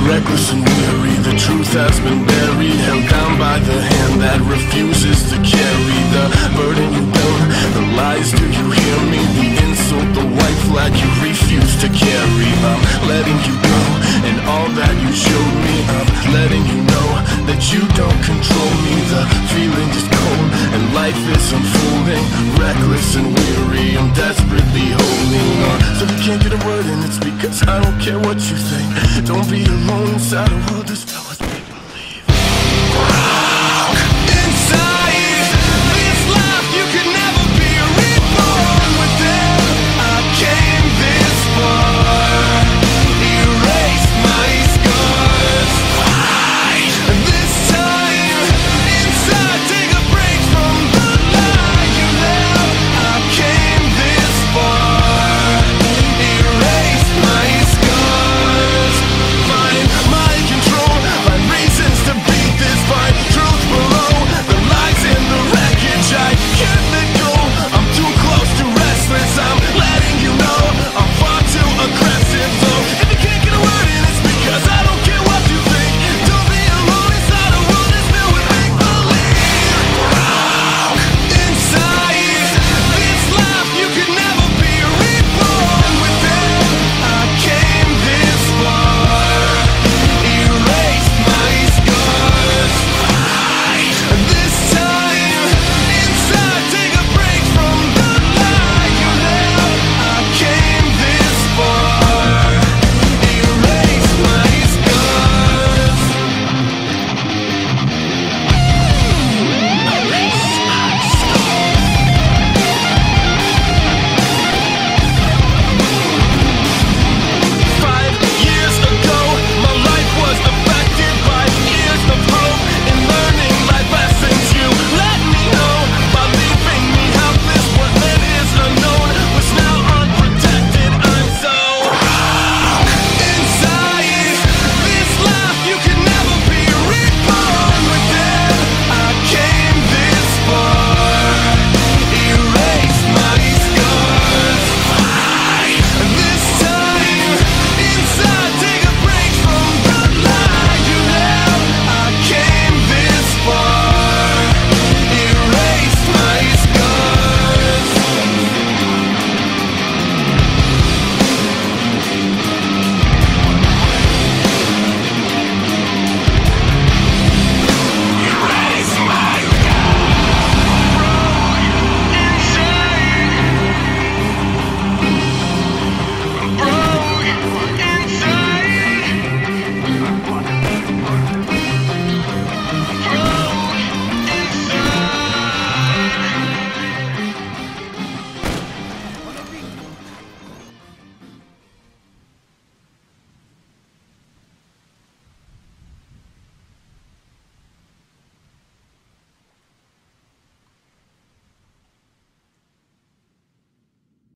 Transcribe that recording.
reckless and weary. The truth has been buried, held down by the hand that refuses to carry the burden you built. The lies, do you hear me? The insult, the white flag you refuse to carry. I'm letting you go, and all that you showed me, I'm letting you know that you don't control me. The feeling is cold, and life is unfolding, reckless and weary. I'm desperately holding on, so you can't get a word in. It's because I don't care what you think. Don't be alone inside a world that's filled with